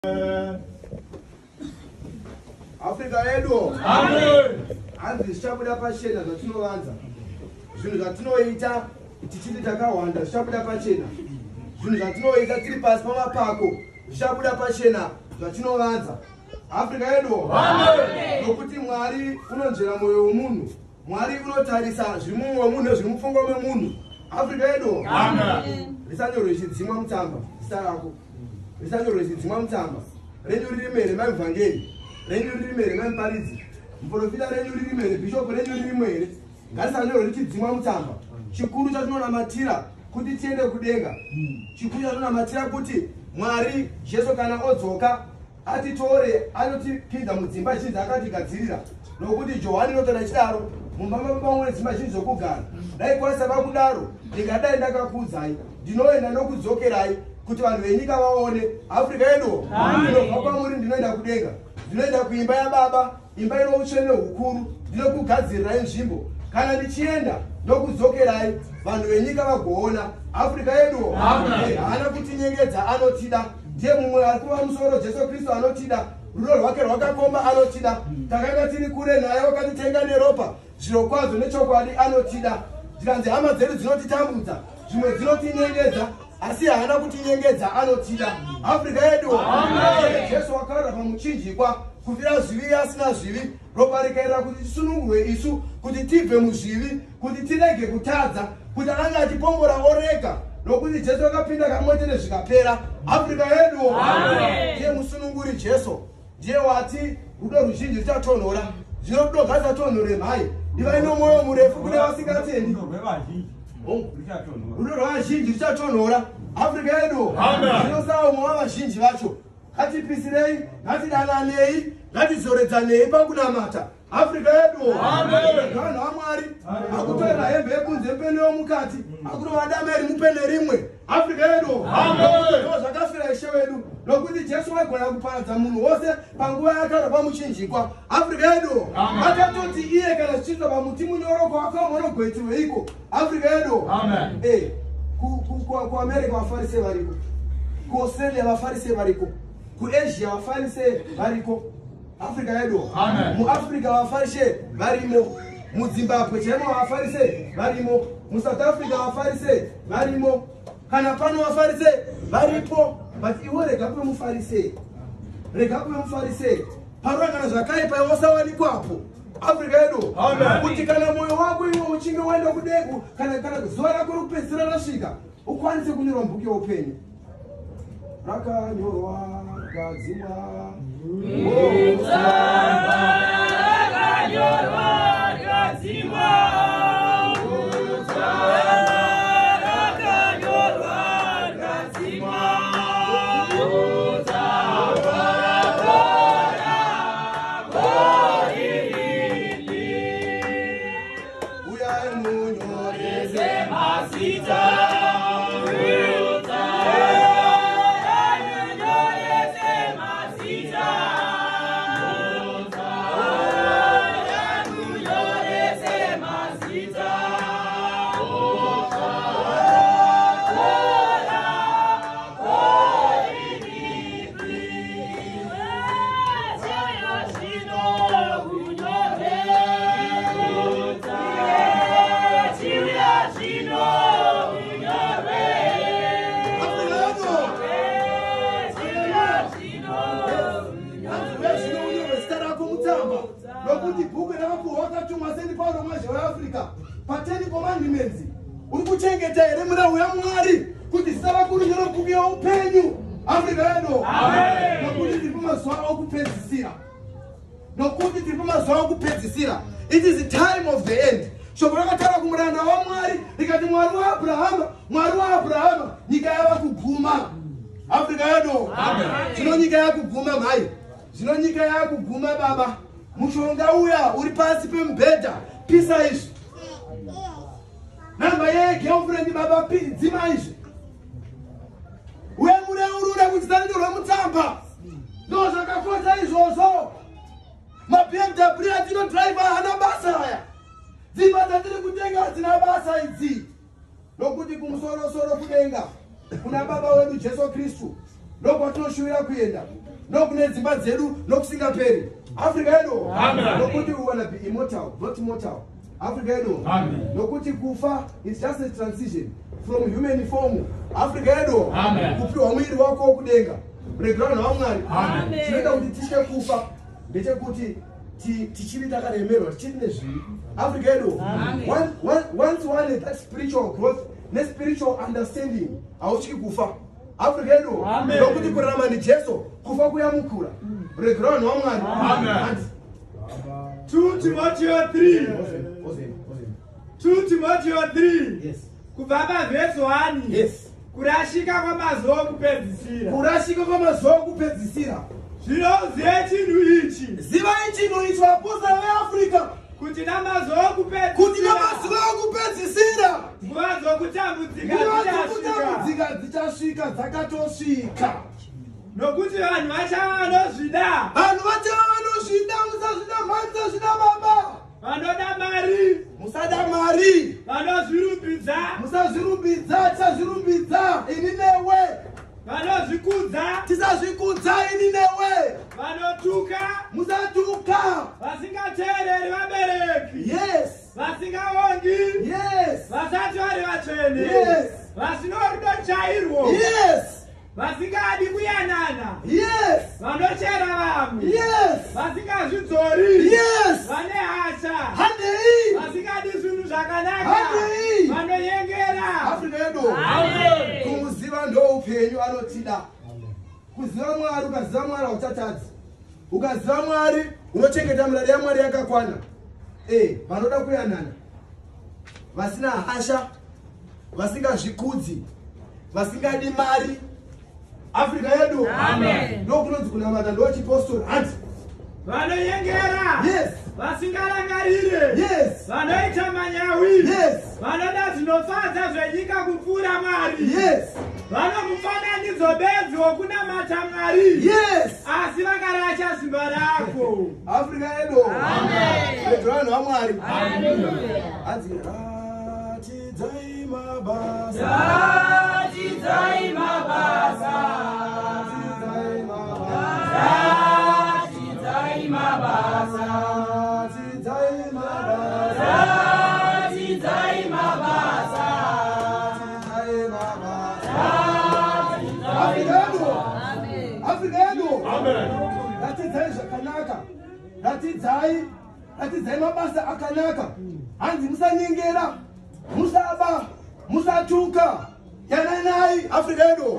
Africa yedu. Amen. Anzi zvichabuda pachena zvatinowanza. Zvinhu zvatinoita tichiti takawanda zvichabuda pachena. Zvinhu zvatinoita tiri pasi pamapako zvichabuda pachena zvatinowanza. Africa yedu. Amen. Nokuti Mwari unonzvera mwoyo womunhu. Mwari unotarisa zviri mumwoyo womunhu nezviri mupfungwa memunhu. Africa yedu. Amen. Risanyorwe chidzimwa mutamba zita rako. Risanyorwe chidzimwa mutamba. Renyu riri mere maevhangeri. Renyu riri mere mamuparidzi. Muprofita renyu riri mere, bhishopu renyu riri mere. Ngarisanyorwe richidzimwa mutamba. Chikuru chatinonamatira kuti tiende kudenga. Chikuru chatinonamatira kuti Mwari Jesu kana odzoka atitore anotipinda mudzimba zhinji akatigadzirira. Nokuti Johani notaura chidaro mumba mune dzimba zhinji dzokugara. Dai kwasava kudaro ndingadai ndakakuudzai ndinoenda nokudzokerai kuti vanhu venyika vaone. Africa yedu ndinobva kwamuri ndinoenda kudenga, ndinoenda kuimba yaBaba, imba ino utsvene hukuru, ndinokugadzirirai nzvimbo. Kana ndichienda ndokudzokerai vanhu venyika vagoona. Africa yedu haana kutinyengedza, anotida. Ndiye mumwe ari kuva musoro Jesu Kristu anotida. Rudo rwake rwakakomba anotida. Takanga tiri kure naye wakatitenga neropa. Zviro kwazvo nechokwadi anotida. Ndikanzi hama dzedu dzinotitambudza, zvimwe dzinotinyengedza, asi haana kutinyengedza, anotida. Africa yedu. Jesu akarara pamuchinjikwa kufira zvivi asina zvivi. Ropa rikaenda kuti tisunungurwe isu, kuti tibve muzvivi, kuti tirege kutadza, kuti anenge achipombora orega. Nokuti Jesu akapinda kamwete nezvikapera. Africa yedu. Ndiye musununguri Jesu. Ndiye wati rudo ruzhinji ruchatonhora. Zvino rudo ngasatonhore mhai. Divai nomwoyo murefu kune vasingatendi. Rudo rwavazhinji ruchatonhora. Africa yedu. Zvinosawo umwe wavazhinji vacho. Ngatipisirei, ngatidananei, ngatizoredzanei pakunamata. Africa yedu. Vanhu vaMwari akutorera hembe yekunze mpene yomukati akutova dameri mupene rimwe. Africa yedu. Ndo zvakafira Ishe wedu. Nokuti Jesu waigona kuparadza munhu wose panguva yakara pamuchinjikwa. Africa yedu. Akatoti iye kana zvichiitwa pamuti munyoro kwakamonogwetiweiko. Africa yedu. KuAmerica vafarise variko, kuAustralia vafarise variko, kuAsia vafarise variko. Africa yedu. MuAfrica vafarise varimo, muZimbabwe chemo vafarise varimo, muSouth Africa vafarise varimo, kana pano vafarise varipo. But iwe rega kuve mufarise, rega kuve mufarise. Parangana zvakaipa iwe usawanikwapo. Africa yedu. Kuti kana mwoyo wako iwe uchinge waenda kudengu, kana zuva rako rokupedzisira rasvika, ukwanise kunyorwa mubhuku youpenyu. Rakanyorwa kadzimwa pateni commandments. Uri kuchengeta here murau yaMwari kuti zita rako rinyore mubhuku youpenyu. Africa yedu. Nokuti tiri pamazuva okupedzisira. Nokuti tiri pamazuva okupedzisira. It is the time of the end. Shoko rakataura kumuranda waMwari rikati Mwari waAbrahama nyika yava kuguma. Africa yedu. Zvino nyika yakuguma mhai. Zvino nyika yakuguma baba. Mushonga uya uri pasi pemubhedha. Pisa izvi. Namba yegirlfriend baba dzima izvi. Uye mureurure kuti zanyorwe mutamba. Ndo zvakakosha izvozvo. MaBMW atinodhiraivha hana basa aya. Dzimba dzatiri kutenga hadzina basa idzi. Nokuti kumusoro-soro kudenga kuna baba wedu Jesu Kristu. Ndo kwatinoshuvira kuenda. nokune dzimba dzedu nokusingaperi. Africa yedu. Amen. Nokuti we wanna be immortal, not mortal. Africa yedu. Amen. Nokuti kufa is just a transition from human form. Africa yedu. Amen. Kupiwa mwili wako wokudenga. Reground wa Mwari. Amen. Chinoita kuti tishike kufa ndechekuti tichiri takaremerwa tichiri nezviri. Africa yedu. Once one that spiritual growth, ne spiritual understanding, hauchiki kufa. Africa yedu. Nokuti kurarama ndiJesu kufa kuyamukura. Reground wa Mwari. Amen. 2 Timothy 3. 2 Timothy 3. Yes. Kubva verse 1. Yes. Kurashika kwamazuva kupedzisira. Kurashika kwamazuva kupedzisira. Zvinozive chinhu ichi. Zivai chinhu ichi vapostori veAfrica. Kuti namazuva okupedzisira. Nguva dzokutambudzika dzichasvika dzakatosvika. Nokuti vanhu vachava vanozvida. Vanhu vachava vanozvida, musazvida mai, musazvida baba. Vanoda mari. Musada mari. Vanozvirumbidza. Musazvirumbidza, tisazvirumbidza ini newe. Vanozvikudza. Tisazvikudza ini newe. Vanotuka. Musatuka. Vasingateereri vabereki. Yes. Vasingaongi. Yes. Vasati vari vatsvene. Yes. Vasino rudo chairwo. Yes. Vasingadi kuyanana. Yes. Vanochera vamwe. Yes. Vasingazvidzori. Yes. Vane hasha. Handei. Vasikadi zvinhu zvakanaka. Handei. Vanoyengera. Africa yedu. Amen. Kuziva ndoupenyu anotida. Kuziva Mwari, ukaziva Mwari hauchatadzi. Ukaziva Mwari unochengeta mirayiro yaMwari yakakwana. Vanoda kuyanana. Vasina hasha. Vasingazvikudzi. Vasingadi mari. Africa yedu. Amen. Ndokunonzi kunamata ndochipostori hati. Vanoyengera. Yes. Vasingarangarire. Yes. Vanoita manyawi. Yes. Vanoda zvinofadza zvenyika kupfuura Mwari. Yes. Vanomufananidzo bedzi wokunamata Mwari. Yes. Asi vakarasha simba rako. Africa yedu. Amen. Reground wa Mwari. Hallelujah. Ratidzai mabasa. Ratidzai mabasa. Ratidzai mabasa. Ratidzai mabasa. Ratidzai mabasa. Ratidzai mabasa. Ratidzai mabasa. Africa yedu. Africa yedu. Ratidzai zvakanaka. Ratidzai mabasa akanaka. Hanzi musanyengera. Musaba. Musatuka. Yananai. Africa yedu.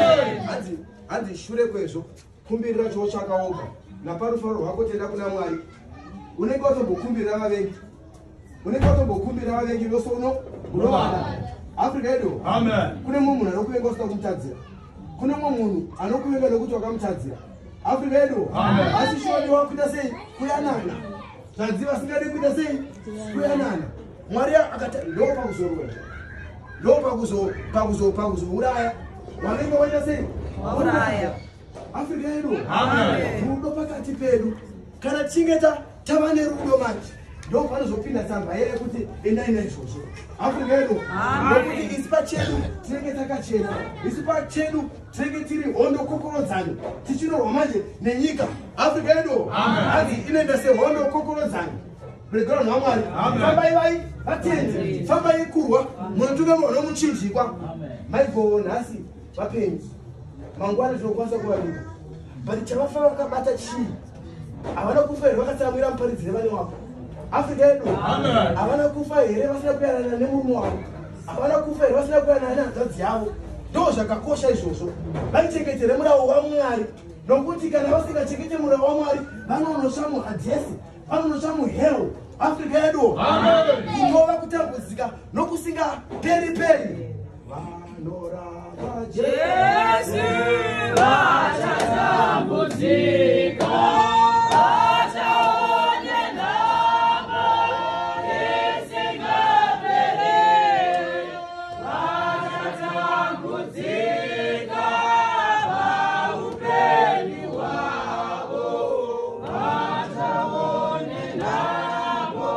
Hanzi shure kwezvo kumbirira chotsvaka woga. Naparufaro rwako tenda kuna Mwari. Unenge watombokumbirira vavengi. Unenge watombokumbirira vavengi vose unovada. Africa yedu. Kune mumwe munhu anokuvenga usina kumutadzira. Kune mumwe munhu anokuvenga nokuti wakamutadzira. Africa yedu. Asi shodi wakuita sei? Kuyanana. Zvanzi vasingadi kuita sei? Kuyanana. Mwari akati ndo pakuzorwa. Ndo pakuzouraya. Wanenge waita sei? Uraya. Africa yedu. Rudo pakati pedu. Kana tichinge tava nerudo manje. Ndo panozopinda tsamba yekuti endai naizvozvo. Africa yedu. Nokuti isi pachedu tinenge takachena. Isi pachedu tinenge tiri hondo kokorodzani. Tichinorwa manje nenyika. Africa yedu. Hanzi inoenda sehondo kokorodzani. Reground wa Mwari. Fambai vai vatende. Fambai kurwa. Munotuka munhu nomuchinjikwa. Maiko nhasi vapenzi. Mangwana tinokwanisa kuvanika. But chavafa vakabata chii? Havana kufa here vakatsamwira muparidzire vane wako. Africa yedu. Havana kufa here vasina kuyanana nemurume wavo. Havana kufa here vasina kuyanana nehanzvadzi yavo. Ndo zvakakosha izvozvo. Vaichengetere murau waMwari. Nokuti kana vasingachengete murau waMwari vanonosva muhadhesi. Vanonosva muhell. Africa yedu. Kunova kutambudzika nokusingaperi. Vanoramba Jesu vachatambudzika. Vachaone nhamo isingaperi. Vachatambudzika paupenyu hwavo. Vachaone nhamo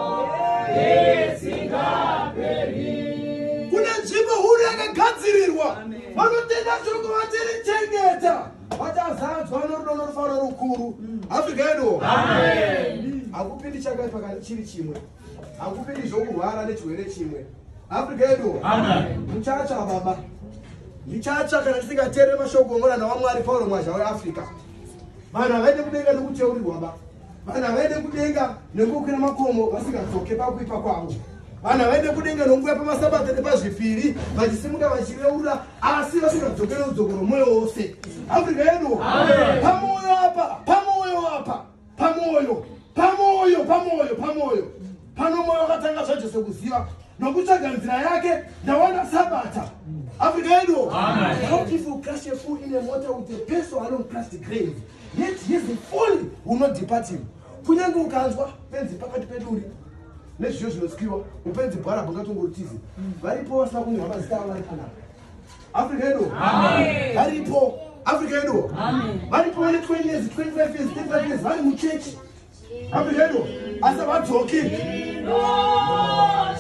isingaperi. Kuna nzvimbo huru yakagadzirirwa. Vanotenda shoko vachirichengeta. Vachazadzwa norudo norufaro taura rukuru. Africa yedu. Amen. Akupindi chakaipa chiri chimwe. Akupindi zvokurwara nechirwere chimwe. Africa yedu. Amen. Muchacha baba. Muchacha kana tisingateere mashoko omuranda waMwari Paulo Mwazha weAfrica. Vanhu havaende kudenga nekuteurirwa baba. Vanhu havaende kudenga nekukwira makomo vasingadzoke pakuipa kwavo. Vanhu havaende kudenga nokuuya pamasabata nepazvipiri vachisimuka vachireura asi vasingadzokere rudzokoro mwoyo wose. Africa yedu. Pamoyo apa, pamoyo apa, pamoyo, pamoyo, pamoyo, pamoyo. Pano moyo wakatanga zvaJesu kuziva nokutsvaga nzira yake ndawana sabata. Africa yedu. How if you crash a fool in a motor with a person alone crash the grave, yet he is the fool will not depart him. Kunyange ukanzwa penzi pakati peduri nezvizvo zvinosikiwa upenzi bhara bungatongorutizi varipo vasina kunyorwa mazita avo vari panapa. Africa yedu. Varipo. Africa yedu. Varipo vane 20 years, 25 years, 35 years vari muchechi. Africa yedu. Asi havadzoki.